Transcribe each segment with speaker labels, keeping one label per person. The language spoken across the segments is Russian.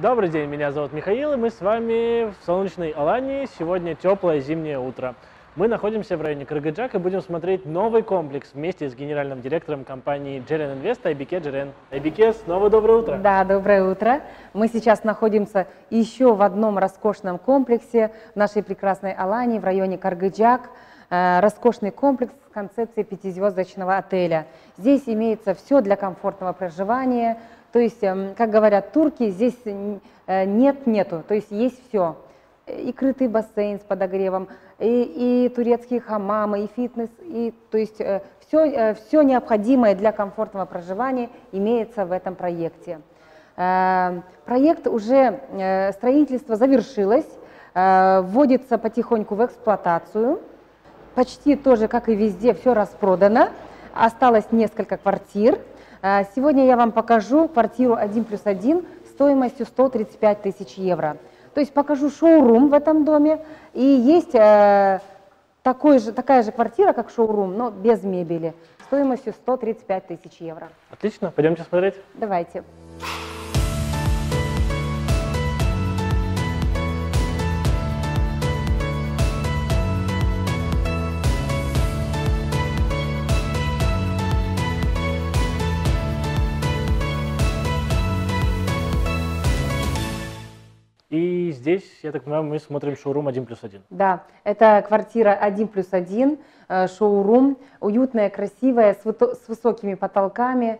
Speaker 1: Добрый день, меня зовут Михаил, и мы с вами в солнечной Алании. Сегодня теплое зимнее утро. Мы находимся в районе Кыргыджак и будем смотреть новый комплекс вместе с генеральным директором компании Джерен Инвест Айбике Джерен. Айбике, снова доброе утро.
Speaker 2: Да, доброе утро. Мы сейчас находимся еще в одном роскошном комплексе в нашей прекрасной Алании в районе Кыргыджак. Роскошный комплекс с концепцией пятизвездочного отеля. Здесь имеется все для комфортного проживания. То есть, как говорят турки, здесь нету, то есть есть все. И крытый бассейн с подогревом, и турецкие хамамы, и фитнес, и, то есть все необходимое для комфортного проживания имеется в этом проекте. Проект уже, строительство завершилось, вводится потихоньку в эксплуатацию. Почти тоже, как и везде, все распродано. Осталось несколько квартир. Сегодня я вам покажу квартиру 1+1 стоимостью 135 тысяч евро. То есть покажу шоурум в этом доме. И есть такая же квартира, как шоурум, но без мебели, стоимостью 135 тысяч евро.
Speaker 1: Отлично, пойдемте смотреть.
Speaker 2: Давайте.
Speaker 1: И здесь, я так понимаю, мы смотрим шоурум 1+1.
Speaker 2: Да, это квартира 1+1, шоурум, уютная, красивая, с высокими потолками,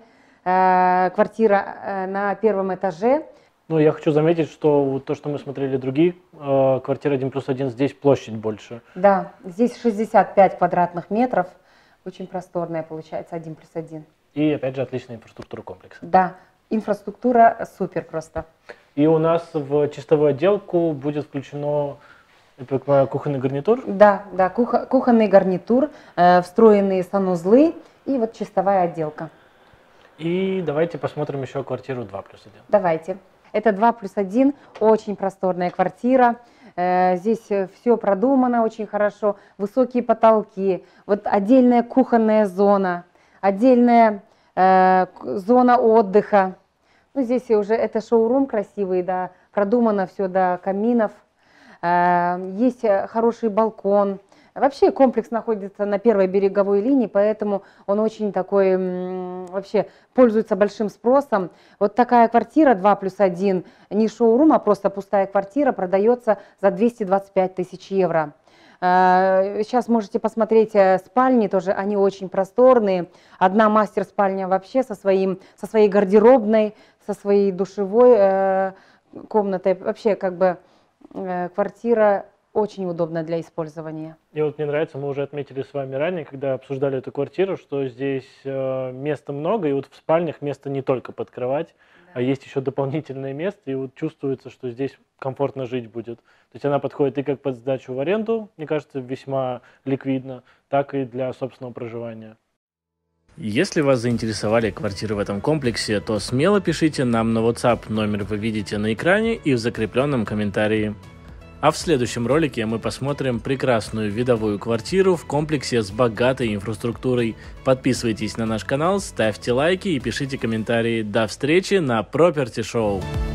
Speaker 2: квартира на первом этаже.
Speaker 1: Ну, я хочу заметить, что вот то, что мы смотрели другие квартиры 1+1, здесь площадь больше.
Speaker 2: Да, здесь 65 квадратных метров, очень просторная получается 1+1.
Speaker 1: И опять же отличная инфраструктура комплекса.
Speaker 2: Да, инфраструктура супер просто.
Speaker 1: И у нас в чистовую отделку будет включено, я понимаю, кухонный гарнитур?
Speaker 2: Да, да, кухонный гарнитур, встроенные санузлы и вот чистовая отделка.
Speaker 1: И давайте посмотрим еще квартиру 2+1.
Speaker 2: Давайте. Это 2+1, очень просторная квартира. Здесь все продумано очень хорошо, высокие потолки, вот отдельная кухонная зона, отдельная зона отдыха. Ну, здесь уже это шоурум красивый, да, продумано все до каминов, есть хороший балкон. Вообще комплекс находится на первой береговой линии, поэтому он очень такой, вообще пользуется большим спросом. Вот такая квартира 2+1, не шоурум, а просто пустая квартира, продается за 225 тысяч евро. Сейчас можете посмотреть спальни, тоже они очень просторные. Одна мастер-спальня вообще со своей гардеробной, со своей душевой комнатой. Вообще как бы квартира очень удобна для использования.
Speaker 1: И вот мне нравится, мы уже отметили с вами ранее, когда обсуждали эту квартиру, что здесь места много, и вот в спальнях место не только под кровать, а есть еще дополнительное место, и вот чувствуется, что здесь комфортно жить будет. То есть она подходит и как под сдачу в аренду, мне кажется, весьма ликвидно, так и для собственного проживания. Если вас заинтересовали квартиры в этом комплексе, то смело пишите нам на WhatsApp, номер вы видите на экране и в закрепленном комментарии. А в следующем ролике мы посмотрим прекрасную видовую квартиру в комплексе с богатой инфраструктурой. Подписывайтесь на наш канал, ставьте лайки и пишите комментарии. До встречи на Property Show!